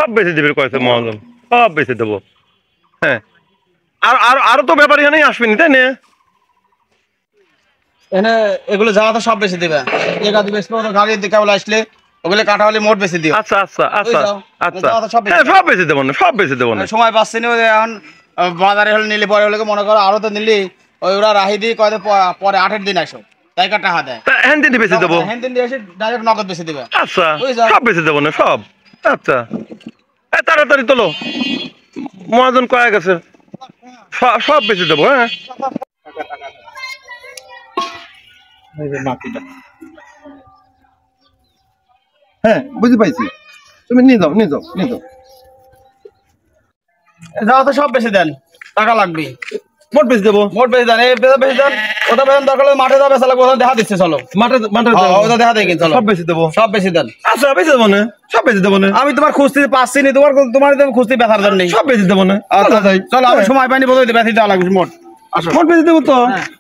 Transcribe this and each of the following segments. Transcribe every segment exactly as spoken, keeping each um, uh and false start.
সব বেশি দিবে কয়েছে মহাজন, সব বেশি দেবো। হ্যাঁ, আর আর আরো তো ব্যাপার এখানেই আসবেনি, তাই না? এখানে এগুলো যাওয়া তো সব বেশি দিবে, এক আধ বেশি গাড়ি কেবল আসলে ওগুলো কাটা হলে মোট বেশি দিও। আচ্ছা আচ্ছা আচ্ছা আচ্ছা, হ্যাঁ সব বেশি দেবো না, সব বেশি দেবো না। সময় পাচ্ছি না এখন, বাজারে হলে নিলে পরে হলে মনে করো আরো তো নিলি ওই ওরা রাহি দিয়ে কয় পরে আটের দিন আসো তাই কাটা হাতে হ্যান দিন বেশি দেবো, হ্যান দিন দিয়ে এসে ডাইরেক্ট নগদ বেশি দিবে। আচ্ছা সব বেশি দেবো না সব। আচ্ছা তাড়াতাড়ি তোলো, মহাজন কয়ে গেছে, সব বেশি দেবো। হ্যাঁ হ্যাঁ বুঝতে পাইছি, তুমি নিয়ে যাও নিয়ে যাও নিয়ে যাও। যাও তো সব বেশি দেন, টাকা লাগবে। মোট বেশি দেবো, মোট বেশি দেন, এই বেশি দেন। ওটা বেতন দরকার হলে মাঠে যাবে, চালা কোথাও দেখা দিচ্ছে, চলো মাঠে মাঠে ওটা দেখা দেখি, চলো সব বেশি দেবো, সব বেশি দেন। আচ্ছা বেশি দেবো না, সব বেশি দেবো না। আমি তোমার খুঁজতে পাচ্ছি না, তোমার তোমার খুঁজতে ব্যথার জন্য সব বেশি দেবো না। আচ্ছা চলো, আমি সময় পাইনি বলে বেশি দেওয়া লাগবে মোট। আসো মোট বেশি দেবো তো।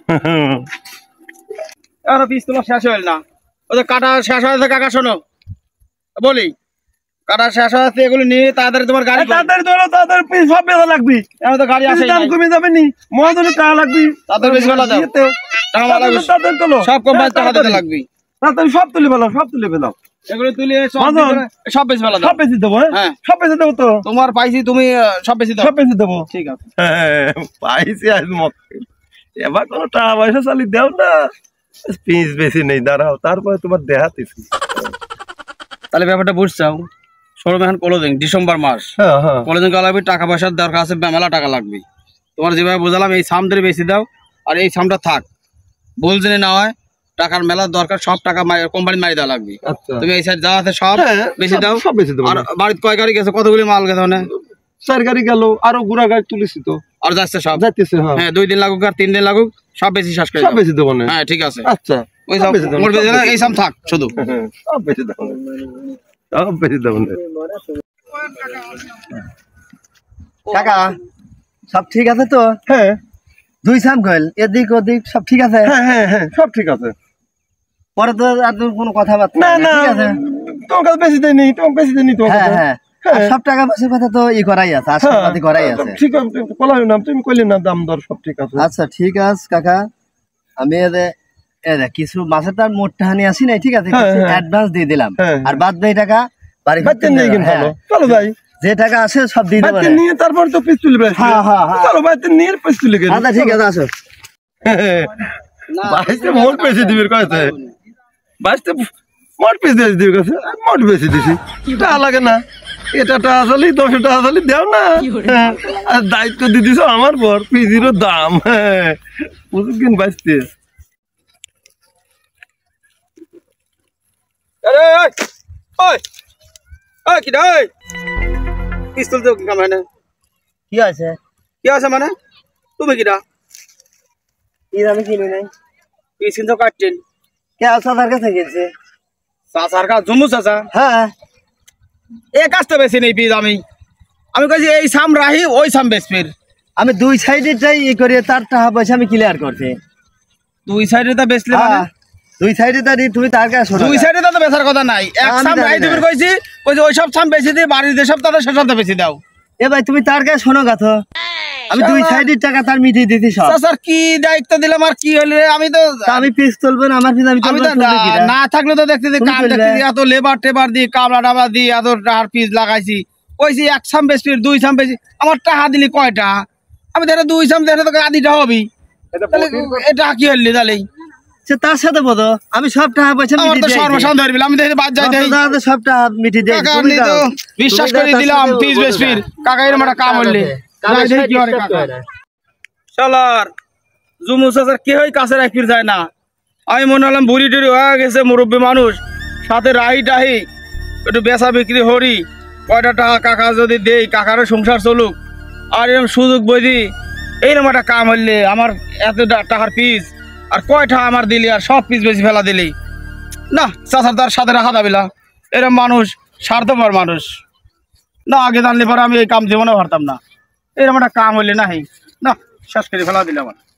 আর পিস তোমার শেষ হইল না, ওদের কাটা শেষ হয়েছে। কাকা শোনো বলি, কাটা শেষ হয়েছে, এগুলো নিয়ে তাড়াতাড়ি তোমার গাড়ি তাড়াতাড়ি ধরো, তাড়াতাড়ি সব বেশি লাগবে। এখন তো গাড়ি আসে, দাম কমে যাবে নি, মহাজনের টাকা লাগবে, তাড়াতাড়ি বেশি বেলা দাও, তাড়াতাড়ি তোলো, সব কোম্পানি টাকা দিতে লাগবে, তাড়াতাড়ি সব তুলে ফেলো, সব তুলে ফেলো। এগুলো তুলে সব বেশি বেলা দাও। সব বেশি দেবো, হ্যাঁ সব বেশি দেবো তো। তোমার পাইছি, তুমি সব বেশি দাও, সব বেশি দেবো। ঠিক আছে পাইছি আজ মক্কে, এবার কোনো টাকা পয়সা চালি দেও না, পিস বেশি নেই, দাঁড়াও তারপরে তোমার দেখাতেছি। তাহলে ব্যাপারটা বুঝছাও। শোরুম এখন ক্লোজিং, ডিসেম্বর মাস ক্লোজিং করা লাগবে, টাকা পয়সার দরকার আছে, মেলা টাকা লাগবে। তোমার যেভাবে বুঝালাম এই সাম ধরে বেশি দাও, আর এই সামটা থাক, ভুল জেনে না হয়, টাকার মেলার দরকার, সব টাকা কোম্পানি মারি দেওয়া লাগবে। তুমি এই সাইড যা আছে সব বেশি দাও, সব বেশি দেবো। আর বাড়িতে কয় গাড়ি গেছে, কতগুলি মাল গেছে? মানে চার গাড়ি গেল, আরো গুড়া গাড়ি তুলেছি তো, আর যাচ্ছে সব যাইতেছে। হ্যাঁ দুই দিন লাগুক আর তিন দিন লাগুক, সব বেশি শেষ করে সব বেশি দেবো না। হ্যাঁ ঠিক আছে, আচ্ছা ওই সব এই সাম থাক শুধু, সব বেশি দেবো না, সব বেশি দেবো না। কাকা সব ঠিক আছে তো? হ্যাঁ দুই সাম কইল, এদিক ওদিক সব ঠিক আছে? হ্যাঁ হ্যাঁ হ্যাঁ সব ঠিক আছে। পরে তো আর কোনো কথাবার্তা না না, ঠিক আছে? তোমার কাছে বেশি দেয়নি, তোমার বেশি দেয়নি তোমার হ্যাঁ কাছে। হ্যাঁ সব টাকা পয়সার কথা তো ই করাই আছে, আশীর্বাদই করাই আছে। ঠিক আছে, কলাই না তুমি কইলে না, দাম দর সব ঠিক আছে। আচ্ছা ঠিক আছে কাকা, আমি এদের এদের কিছু মাছের তার মোট টাহানি আসি নাই, ঠিক আছে, কিছু অ্যাডভান্স দিয়ে দিলাম, আর বাদ বাকি টাকা বাড়ি বাচ্চা নিয়ে গেল, চলো যাই, যে টাকা আসে সব দিয়ে দেবো। বাচ্চা নিয়ে তারপর তো পিস তুলবে। হ্যাঁ হ্যাঁ চলো বাচ্চা নিয়ে পিস তুলে গেল। আচ্ছা ঠিক আছে আসো। বাইশে মোট বেশি দিবি কয়েছে, বাইশে মোট পিস দিয়ে দিবি কাছে, মোট বেশি দিছি, টাকা লাগে না, এটা টাকা আসলে দশ টাকা আসলে দেও না। আর দায়িত্ব দিয়ে দিছো আমার পর, পিসিরও দাম। হ্যাঁ বুঝুন বাইশতে। কি আছে কি আছে মানে তুমি কিটা আমি কিনি নাই, পিস কিন্তু কাটছেন কে আসার কাছে গেছে? চাচার কাজ জুমু চাচা, হ্যাঁ এ কাজটা বেশি নেই পিস। আমি আমি কইছি এই সাম রাহি ওই সাম বেসপির, আমি দুই সাইডে যাই ই করে তার টাকা পয়সা আমি ক্লিয়ার করছি। দুই সাইডে তা বেচলে মানে দুই সাইডে তা তুমি তার কাছে শোনো, দুই সাইডে তো বেচার কথা নাই, এক সাম রাহি তুমি কইছি, কইছি ওই সব সাম বেশি দিয়ে বাড়ির যেসব তাদের সেসব বেশি দাও। এ ভাই তুমি তার কাছে শোনো কথা, আমি দুই সাইডের টাকা তার মিটিয়ে দিছি সব। স্যার কি দায়িত্ব দিলাম আর কি হইল? আমি তো আমি পিস তুলবো না, আমার পিস আমি আমি তো না থাকলে তো দেখতে যে কাম দেখতে এত লেবার টেবার দিয়ে কামলা টামলা দিয়ে এত টাকার পিস লাগাইছি, কইছি এক সাম বেশি দুই সাম বেশি, আমার টাকা দিলি কয়টা? আমি দেখে দুই সাম দেখে তো আদিটা হবি, এটা কি হইলি তাহলে? তার সাথে বলো আমি সব টাকা পয়সা আমার তো সর্বসান ধরবি, আমি দেখে বাদ যাই দেই সব টাকা মিটিয়ে দেই। বিশ্বাস করে দিলাম পিস বেশপির, কাকা এরকম একটা কাম হইলে শালার জুমু চাচার কে হয় কাছে রাখির যায় না। আমি মনে হলাম বুড়ি টুড়ি হয়ে গেছে, মুরব্বী মানুষ, সাথে রাহি টাহি একটু বেচা বিক্রি হরি, কয়টা টাকা কাকা যদি দেই কাকারও সংসার চলুক। আর এরকম সুযোগ বইদি এইরকম একটা কাম হইলে আমার এত টাকার পিস আর কয়টা আমার দিলি, আর সব পিস বেশি ফেলা দিলি না। চাচার তার সাথে রাখা যাবে না, এরকম মানুষ স্বার্থপর মানুষ না। আগে জানলে পরে আমি এই কাম জীবনে পারতাম না, এরকম একটা কাম হইলে না, না শেষ করে ফেলা দিলে আমার।